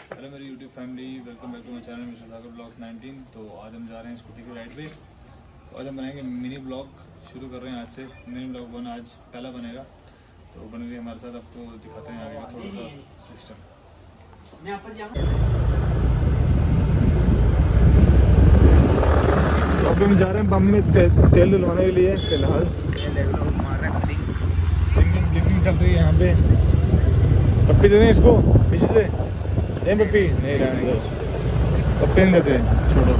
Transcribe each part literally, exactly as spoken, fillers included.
Hello मेरी YouTube family, welcome back to my channel mister Sagar blogs nineteen. तो आज हम जा रहे हैं स्कूटी की राइड पे। तो आज हम बनाएंगे मिनी ब्लॉग, शुरू कर रहे हैं आज से। मिनी ब्लॉग बना आज पहला बनेगा, तो बन गई हमारे साथ। आपको दिखाते हैं आगे का थोड़ा सा सिस्टम। तो अभी हम जा रहे हैं पंप में ते, तेल डलवाने के लिए। फिलहाल ब्लिंकिंग चल रही है यहाँ पे। पप्पी दे दें इसको पीछे से। नहीं पप्पी नहीं रहने दो, पप्पी नहीं देते, छोड़ो।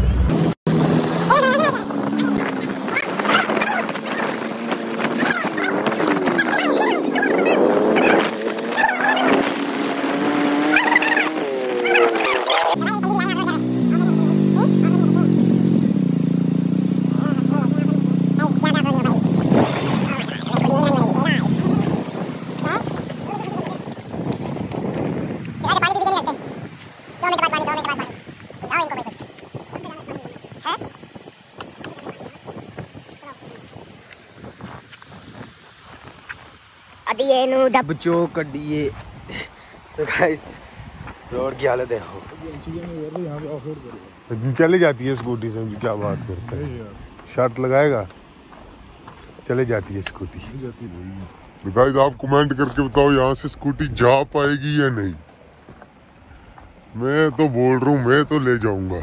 बच्चों कडिए तो गाइस रोड की हालत है। चले जाती है स्कूटी से, क्या बात करता है। शर्ट लगाएगा, चले जाती है स्कूटी। तो गाइस आप कमेंट करके बताओ यहाँ से स्कूटी जा पाएगी या नहीं। मैं तो बोल रहा हूँ मैं तो ले जाऊंगा।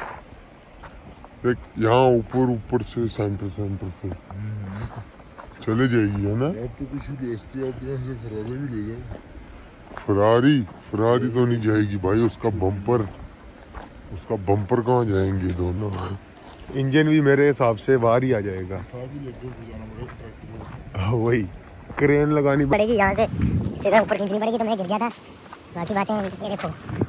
एक यहाँ ऊपर ऊपर से सेंटर सेंटर से चले जाएगी, है ना। आपको किसी दोस्ती आप यहाँ से फरारी भी ले जाओ। फरारी फरारी तो नहीं जाएगी भाई, उसका बम्पर उसका बम्पर कहाँ जाएंगे दोनों। इंजन भी मेरे हिसाब से बाहर ही आ जाएगा। वही क्रेन लगानी पड़ेगी, यहाँ से सीधा ऊपर खींचनी पड़ेगी। तो मैं गिर गया था, बाकी बातें ये देखो।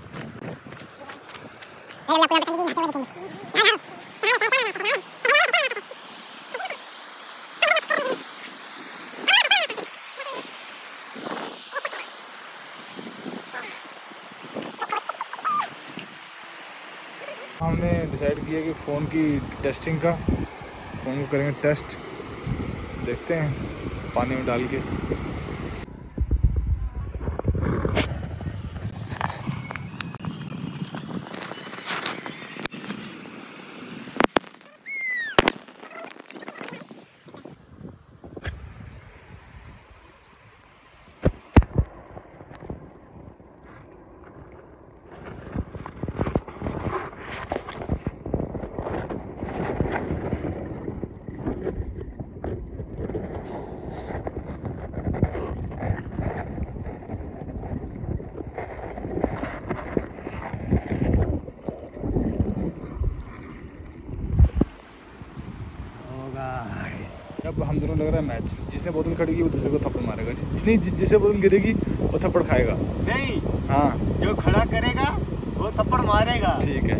हमने डिसाइड किया कि फ़ोन की टेस्टिंग का, फ़ोन को करेंगे टेस्ट। देखते हैं पानी में डाल के। अब हम दोनों लग रहा है मैच। जिसने बोतल खड़ी की वो दूसरे को थप्पड़ मारेगा, जितनी जिससे बोतल गिरेगी वो थप्पड़ खाएगा। नहीं, हाँ, जो खड़ा करेगा वो थप्पड़ मारेगा। ठीक है।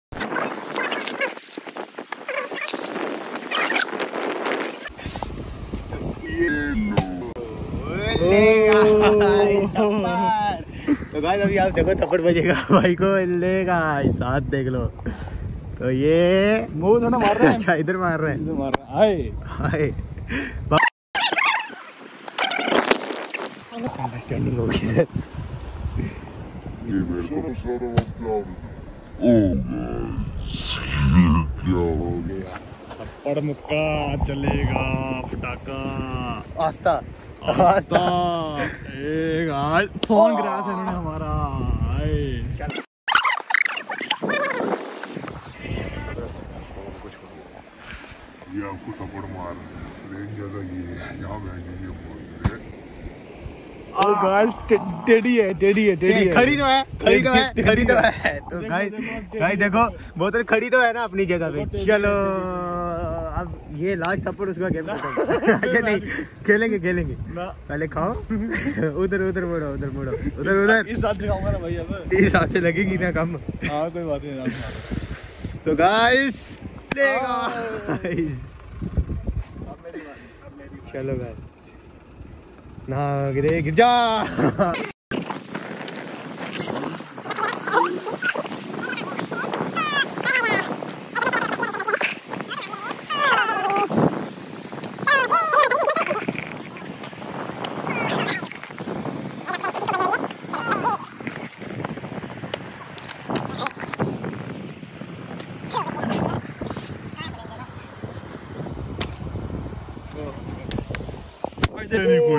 तो गाइस अभी आप देखो थप्पड़ बजेगा भाई को, लेगा साथ देख लो। तो ये वो थोड़ा मार रहा है। अच्छा इधर मार रहे हैं, इधर मार रहा है। हाय हाय अंडरस्टैंडिंग होगी सर। ये मेरे को ओ गाइस क्या हो गया। थप्पड़ मुक्का चलेगा, पटाखा आस्था आस्था। ए गाइस फोन गिराया था इन्होंने हमारा। हाय चल ये आपको थप्पड़ मार रहे हैं ज्यादा। ये यहाँ बैठेंगे बोल रहे। ओ गाइस टेडी है, टेडी है, टेडी है। खड़ी तो है, खड़ी तो है, खड़ी तो है। तो गाइस गाइस देखो बोतल खड़ी तो है ना अपनी जगह पे। चलो अब ये लास्ट थप्पड़ उसका गेम खत्म। ये नहीं खेलेंगे खेलेंगे पहले खाओ। उधर उधर मुड़ो, उधर मुड़ो, उधर उधर। इस साथ से खाऊंगा ना भाई, अब इस हिसाब से लगेगी ना कम। हाँ कोई बात नहीं। तो गाइस लेगा गाइस। चलो गाइस ना गिरे, गिर जा।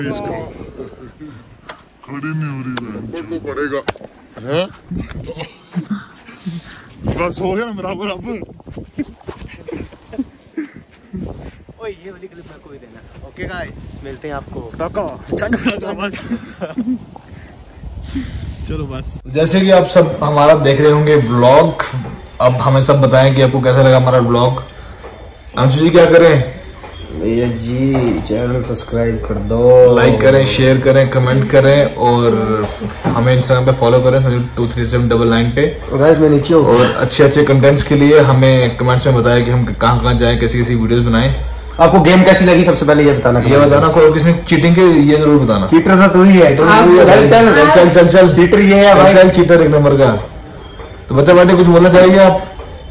भाई इसका खड़ी नहीं हो रही है, ऊपर तो पड़ेगा हैं। बस हो गया बराबर। अब ओए ये वाली क्लिप मेरे को भी देना। ओके गाइस, मिलते हैं आपको। बस चलो बस। जैसे कि आप सब हमारा देख रहे होंगे ब्लॉग, अब हमें सब बताएं कि आपको कैसा लगा हमारा ब्लॉग। अंशु जी क्या करें? भैया जी चैनल सब्सक्राइब कर दो, लाइक करें, शेयर करें, कमेंट करें और हमें इंस्टाग्राम पे फॉलो करें Sanju two three seven double nine पे। गाइस मैं नीचे हूँ। और अच्छे अच्छे कंटेंट्स के लिए हमें कमेंट्स में बताएं कि हम कहाँ कहाँ जाएं, कैसी कैसी वीडियोस बनाएं। आपको गेम कैसी लगी सबसे पहले ये बताना। ये बताना, कोई किसने चीटिंग की ये जरूर बताना। चीटर था तू ही है। चल चल चल चल चल चल चीटर ये है भाई। चल चीटर एक नंबर का। तो बच्चा पार्टी कुछ बोलना चाहेंगे आप?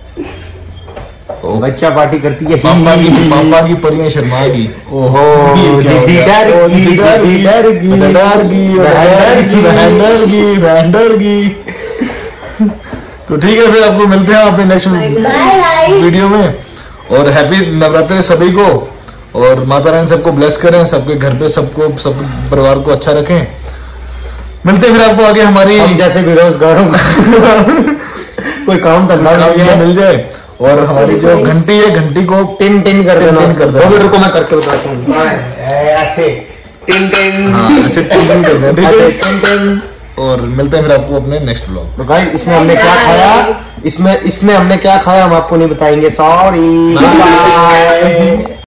बच्चा पार्टी करती है पापा की पापा की परियां शर्मागी। ओहो दीदी डर की दीदी डर की डर की डर की डर की डर की। तो ठीक है, फिर आपको मिलते हैं अपने नेक्स्ट वीडियो में। और हैप्पी नवरात्रि सभी को, और माता रानी सबको ब्लेस करें, सबके घर पे सबको सब परिवार को अच्छा रखें। मिलते हैं फिर आपको आगे हमारी हम जैसे बेरोजगारों कोई काम धंधा मिल जाए। और हमारी जो घंटी है, घंटी को टिन टिन कर देना। कर देना। रुको मैं करके बताता हूँ। ऐसे टिन टिन। हाँ, ऐसे टिन टिन कर देना, ठीक है? ऐसे टिन टिन। और मिलते हैं फिर आपको अपने नेक्स्ट ब्लॉग। तो गाइस इसमें हमने क्या खाया, इसमें इसमें हमने क्या खाया हम आपको नहीं बताएंगे। सॉरी।